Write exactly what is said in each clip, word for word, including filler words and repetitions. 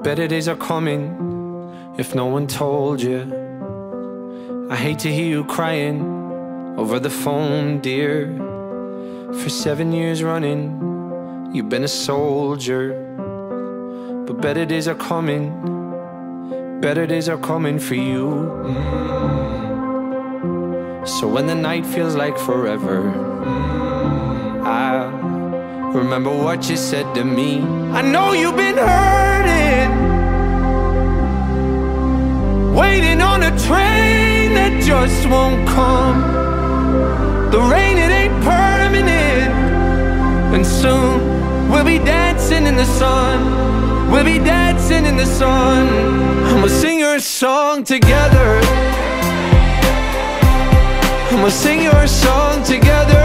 better days are coming if no one told you. I hate to hear you crying over the phone, dear. For seven years running, you've been a soldier. But better days are coming, better days are coming for you. So when the night feels like forever, I'll remember what you said to me. I know you've been hurting, waiting on a train that just won't come. The rain, it ain't permanent, and soon we'll be dancing in the sun. We'll be dancing in the sun, and we'll sing your song together. And we'll sing your song together.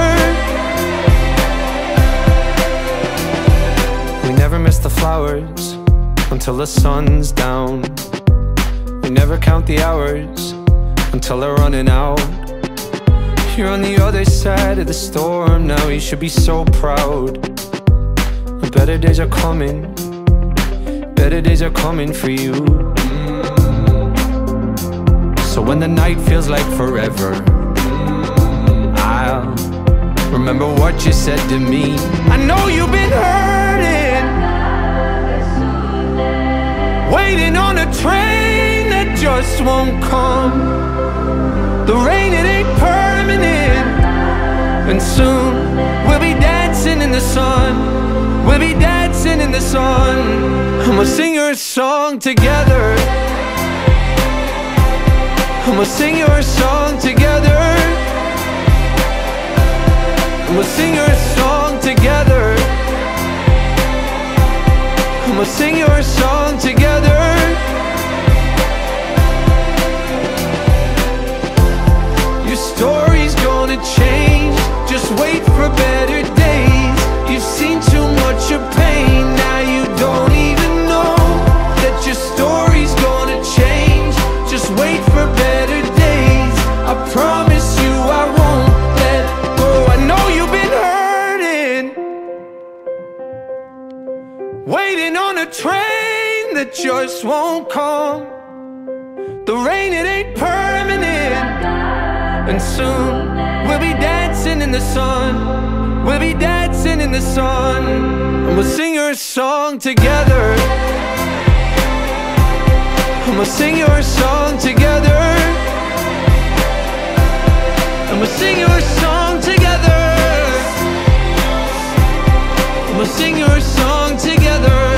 We never miss the flowers until the sun's down. We never count the hours until they're running out. You're on the other side of the storm now, you should be so proud. The better days are coming, better days are coming for you. So when the night feels like forever, I'll remember what you said to me. I know you've been hurting, waiting on a train that just won't come. The rain, it ain't permanent, and soon we'll be dancing in the sun. We'll be dancing in the sun, and we'll sing your song together. And we'll sing your song together. And we'll sing your song together. And we'll sing your song together. Your story's gonna change, just wait for better days. You've seen too much of pain, now you don't even know that your story's gonna change. Just wait for better days, I promise you I won't let go. I know you've been hurting, waiting on a train that just won't come. The rain, it ain't permanent, and soon we'll be dancing in the sun. We'll be dancing in the sun, and we'll sing your song together. And we'll sing your song together. And we'll sing your song together. And we'll sing your song together.